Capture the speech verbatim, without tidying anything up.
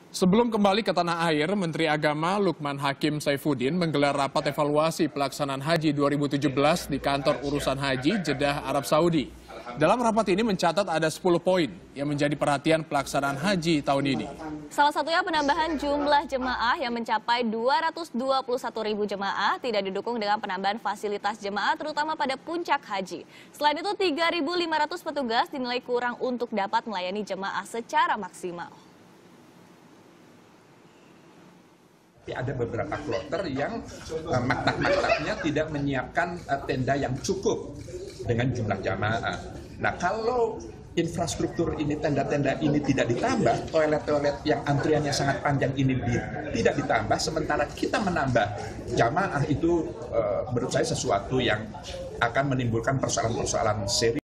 Sebelum kembali ke tanah air, Menteri Agama Lukman Hakim Saifuddin menggelar rapat evaluasi pelaksanaan haji dua ribu tujuh belas di kantor urusan haji Jeddah, Arab Saudi. Dalam rapat ini mencatat ada sepuluh poin yang menjadi perhatian pelaksanaan haji tahun ini. Salah satunya penambahan jumlah jemaah yang mencapai dua ratus dua puluh satu ribu jemaah tidak didukung dengan penambahan fasilitas jemaah terutama pada puncak haji. Selain itu tiga ribu lima ratus petugas dinilai kurang untuk dapat melayani jemaah secara maksimal. Ada beberapa kloter yang uh, maktab-maktabnya tidak menyiapkan uh, tenda yang cukup dengan jumlah jamaah. Nah, kalau infrastruktur ini, tenda-tenda ini tidak ditambah, toilet-toilet yang antriannya sangat panjang ini di, tidak ditambah, sementara kita menambah jamaah itu uh, menurut saya sesuatu yang akan menimbulkan persoalan-persoalan serius.